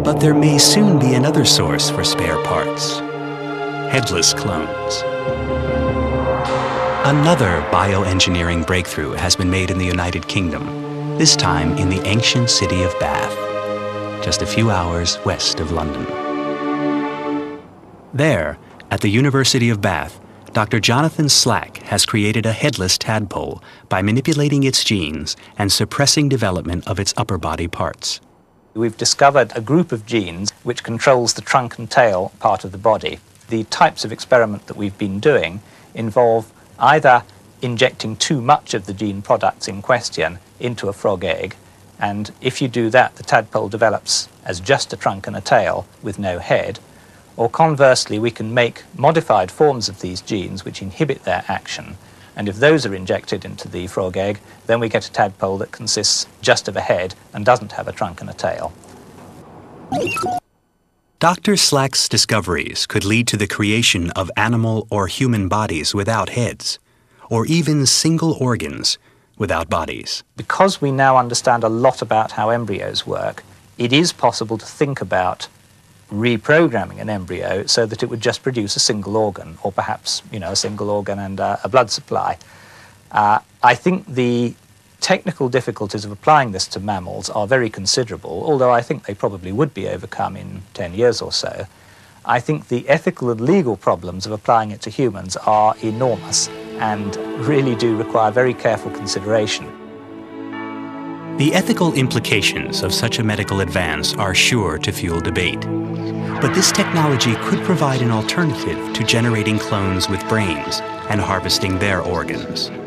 But there may soon be another source for spare parts: headless clones. Another bioengineering breakthrough has been made in the United Kingdom, this time in the ancient city of Bath, just a few hours west of London. There, at the University of Bath, Dr. Jonathan Slack has created a headless tadpole by manipulating its genes and suppressing development of its upper body parts. We've discovered a group of genes which controls the trunk and tail part of the body. The types of experiment that we've been doing involve either injecting too much of the gene products in question into a frog egg, and if you do that, the tadpole develops as just a trunk and a tail with no head, or conversely, we can make modified forms of these genes which inhibit their action, and if those are injected into the frog egg, then we get a tadpole that consists just of a head and doesn't have a trunk and a tail. Dr. Slack's discoveries could lead to the creation of animal or human bodies without heads, or even single organs without bodies. Because we now understand a lot about how embryos work, it is possible to think about reprogramming an embryo so that it would just produce a single organ, or perhaps, a single organ and a blood supply. I think the technical difficulties of applying this to mammals are very considerable, although I think they probably would be overcome in 10 years or so. I think the ethical and legal problems of applying it to humans are enormous and really do require very careful consideration. The ethical implications of such a medical advance are sure to fuel debate. But this technology could provide an alternative to generating clones with brains and harvesting their organs.